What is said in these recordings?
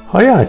Hayal.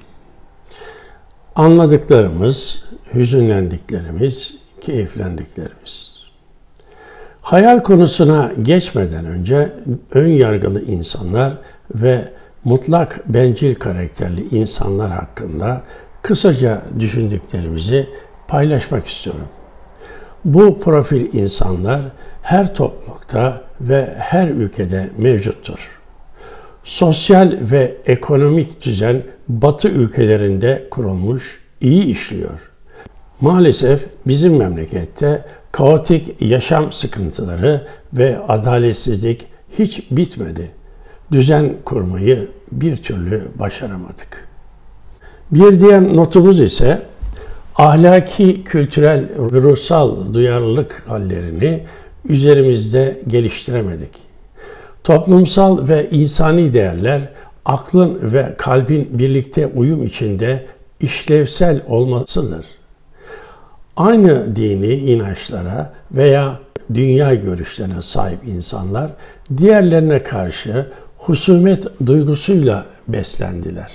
Anladıklarımız, hüzünlendiklerimiz, keyiflendiklerimiz. Hayal konusuna geçmeden önce ön yargılı insanlar ve mutlak bencil karakterli insanlar hakkında kısaca düşündüklerimizi paylaşmak istiyorum. Bu profil insanlar her toplulukta ve her ülkede mevcuttur. Sosyal ve ekonomik düzen Batı ülkelerinde kurulmuş, iyi işliyor. Maalesef bizim memlekette kaotik yaşam sıkıntıları ve adaletsizlik hiç bitmedi. Düzen kurmayı bir türlü başaramadık. Bir diğer notumuz ise ahlaki, kültürel ve ruhsal duyarlılık hallerini üzerimizde geliştiremedik. Toplumsal ve insani değerler aklın ve kalbin birlikte uyum içinde işlevsel olmasıdır. Aynı dini inançlara veya dünya görüşlerine sahip insanlar diğerlerine karşı husumet duygusuyla beslendiler.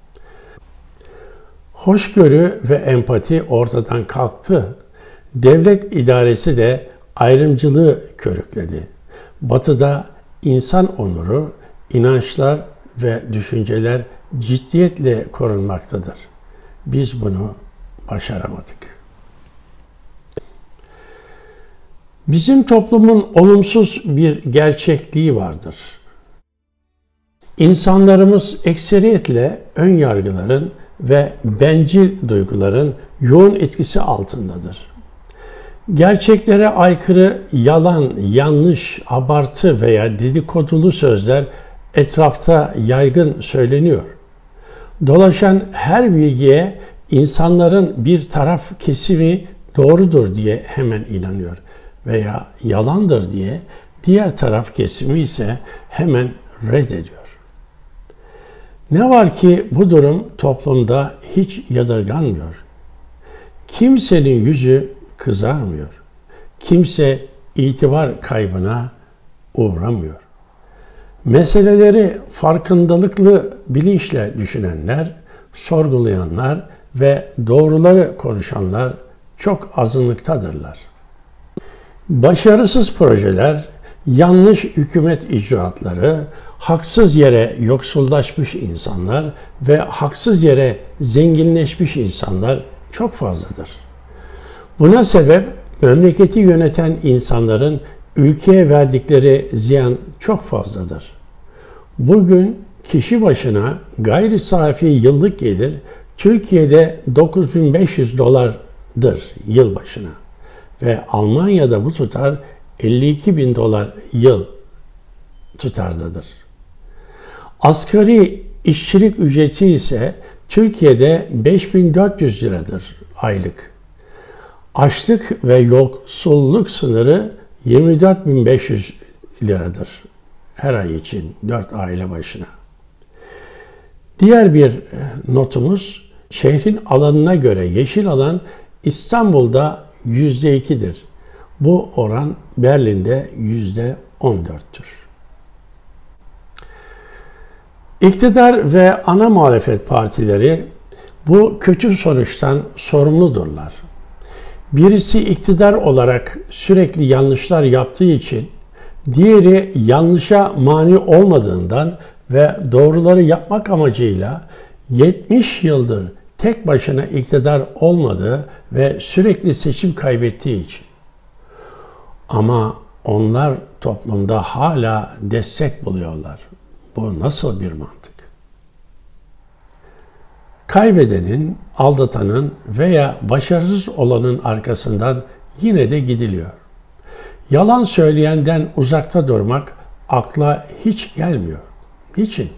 Hoşgörü ve empati ortadan kalktı. Devlet idaresi de ayrımcılığı körükledi. Batı'da insan onuru, inançlar ve düşünceler ciddiyetle korunmaktadır. Biz bunu başaramadık. Bizim toplumun olumsuz bir gerçekliği vardır. İnsanlarımız ekseriyetle ön yargıların ve bencil duyguların yoğun etkisi altındadır. Gerçeklere aykırı yalan, yanlış, abartı veya dedikodulu sözler etrafta yaygın söyleniyor. Dolaşan her bilgiye insanların bir taraf kesimi doğrudur diye hemen inanıyor veya yalandır diye diğer taraf kesimi ise hemen reddediyor. Ne var ki bu durum toplumda hiç yadırganmıyor. Kimsenin yüzü kızarmıyor. Kimse itibar kaybına uğramıyor. Meseleleri farkındalıklı bilinçle düşünenler, sorgulayanlar ve doğruları konuşanlar çok azınlıktadırlar. Başarısız projeler, yanlış hükümet icraatları, haksız yere yoksullaşmış insanlar ve haksız yere zenginleşmiş insanlar çok fazladır. Buna sebep memleketi yöneten insanların ülkeye verdikleri ziyan çok fazladır. Bugün kişi başına gayri safi yıllık gelir Türkiye'de 9.500 dolardır yıl başına ve Almanya'da bu tutar 52.000 dolar yıl tutardadır. Asgari işçilik ücreti ise Türkiye'de 5.400 liradır aylık. Açlık ve yoksulluk sınırı 24.500 liradır her ay için 4 aile başına. Diğer bir notumuz şehrin alanına göre yeşil alan İstanbul'da %2'dir. Bu oran Berlin'de %14'tür. İktidar ve ana muhalefet partileri bu kötü sonuçtan sorumludurlar. Birisi iktidar olarak sürekli yanlışlar yaptığı için, diğeri yanlışa mani olmadığından ve doğruları yapmak amacıyla 70 yıldır tek başına iktidar olmadığı ve sürekli seçim kaybettiği için. Ama onlar toplumda hala destek buluyorlar. Bu nasıl bir mantık? Kaybedenin, aldatanın veya başarısız olanın arkasından yine de gidiliyor. Yalan söyleyenden uzakta durmak akla hiç gelmiyor. Niçin?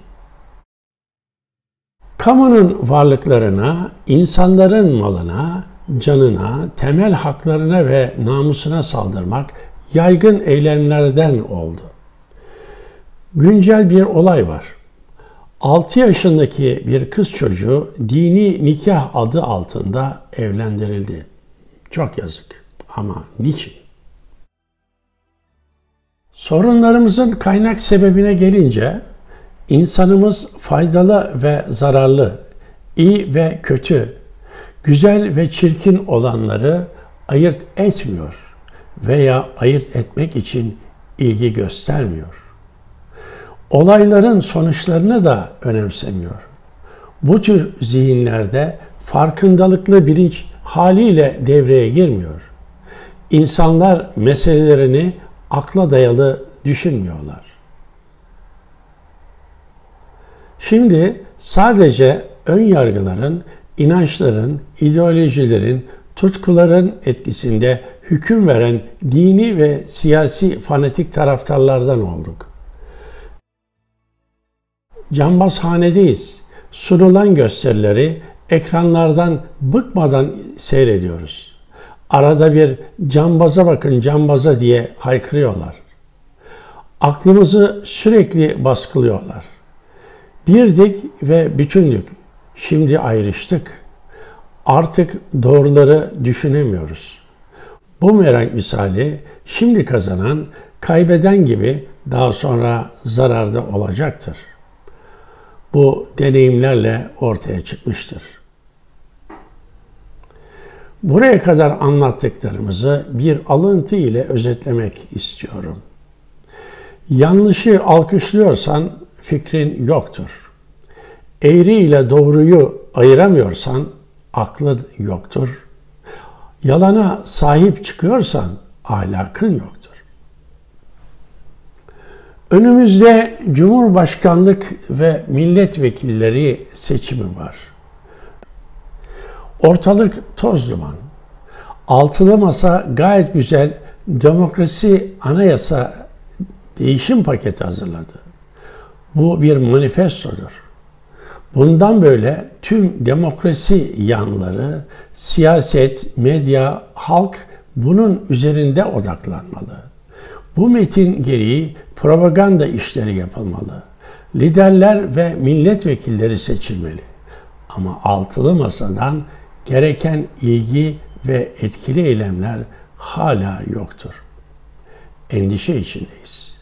Kamunun varlıklarına, insanların malına, canına, temel haklarına ve namusuna saldırmak yaygın eylemlerden oldu. Güncel bir olay var. 6 yaşındaki bir kız çocuğu dini nikah adı altında evlendirildi. Çok yazık. Ama niçin? Sorunlarımızın kaynak sebebine gelince İnsanımız faydalı ve zararlı, iyi ve kötü, güzel ve çirkin olanları ayırt etmiyor veya ayırt etmek için ilgi göstermiyor. Olayların sonuçlarını da önemsemiyor. Bu tür zihinlerde farkındalıklı bilinç haliyle devreye girmiyor. İnsanlar meselelerini akla dayalı düşünmüyorlar. Şimdi sadece ön yargıların, inançların, ideolojilerin, tutkuların etkisinde hüküm veren dini ve siyasi fanatik taraftarlardan olduk. Cambazhanedeyiz. Sunulan gösterileri ekranlardan bıkmadan seyrediyoruz. Arada bir cambaza bakın cambaza diye haykırıyorlar. Aklımızı sürekli baskılıyorlar. Birdik ve bütündük. Şimdi ayrıştık. Artık doğruları düşünemiyoruz. Bumerang misali şimdi kazanan, kaybeden gibi daha sonra zararda olacaktır. Bu deneyimlerle ortaya çıkmıştır. Buraya kadar anlattıklarımızı bir alıntı ile özetlemek istiyorum. Yanlışı alkışlıyorsan fikrin yoktur. Eğri ile doğruyu ayıramıyorsan aklın yoktur. Yalana sahip çıkıyorsan ahlakın yoktur. Önümüzde Cumhurbaşkanlık ve milletvekilleri seçimi var. Ortalık toz duman. Altılı Masa gayet güzel demokrasi anayasa değişim paketi hazırladı. Bu bir manifestodur. Bundan böyle tüm demokrasi yanları, siyaset, medya, halk bunun üzerinde odaklanmalı. Bu metin gereği propaganda işleri yapılmalı. Liderler ve milletvekilleri seçilmeli. Ama altılı masadan gereken ilgi ve etkili eylemler hala yoktur. Endişe içindeyiz.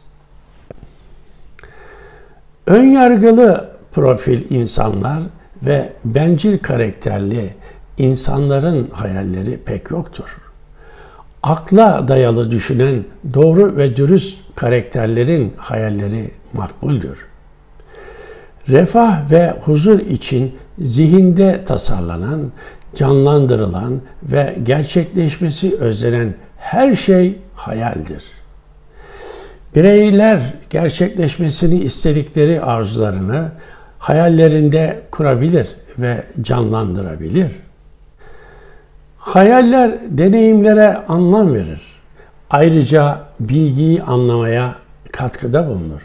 Önyargılı profil insanlar ve bencil karakterli insanların hayalleri pek yoktur. Akla dayalı düşünen doğru ve dürüst karakterlerin hayalleri makbuldür. Refah ve huzur için zihinde tasarlanan, canlandırılan ve gerçekleşmesi özlenen her şey hayaldir. Bireyler gerçekleşmesini istedikleri arzularını hayallerinde kurabilir ve canlandırabilir. Hayaller deneyimlere anlam verir. Ayrıca bilgiyi anlamaya katkıda bulunur.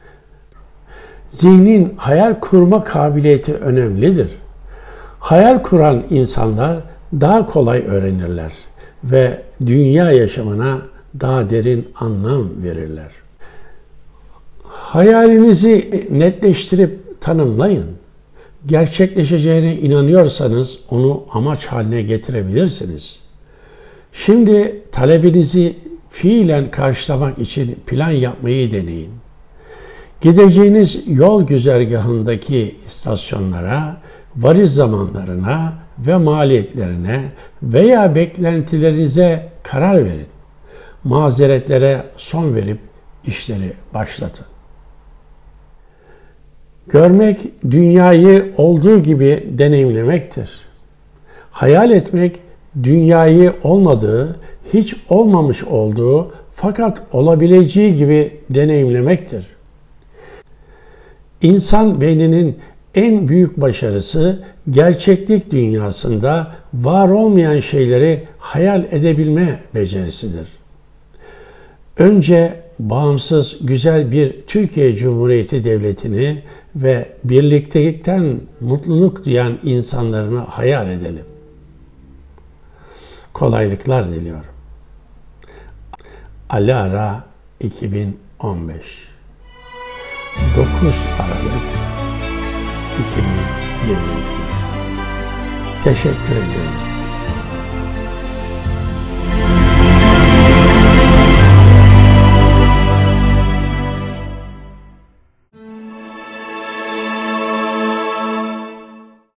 Zihnin hayal kurma kabiliyeti önemlidir. Hayal kuran insanlar daha kolay öğrenirler ve dünya yaşamına daha derin anlam verirler. Hayalinizi netleştirip tanımlayın. Gerçekleşeceğine inanıyorsanız onu amaç haline getirebilirsiniz. Şimdi talebinizi fiilen karşılamak için plan yapmayı deneyin. Gideceğiniz yol güzergahındaki istasyonlara, varış zamanlarına ve maliyetlerine veya beklentilerinize karar verin. Mazeretlere son verip işleri başlatın. Görmek, dünyayı olduğu gibi deneyimlemektir. Hayal etmek, dünyayı olmadığı, hiç olmamış olduğu fakat olabileceği gibi deneyimlemektir. İnsan beyninin en büyük başarısı gerçeklik dünyasında var olmayan şeyleri hayal edebilme becerisidir. Önce bağımsız, güzel bir Türkiye Cumhuriyeti Devleti'ni ve birliktelikten mutluluk duyan insanlarını hayal edelim. Kolaylıklar diliyorum. Alara 2015 9 Aralık 2022 Teşekkür ederim.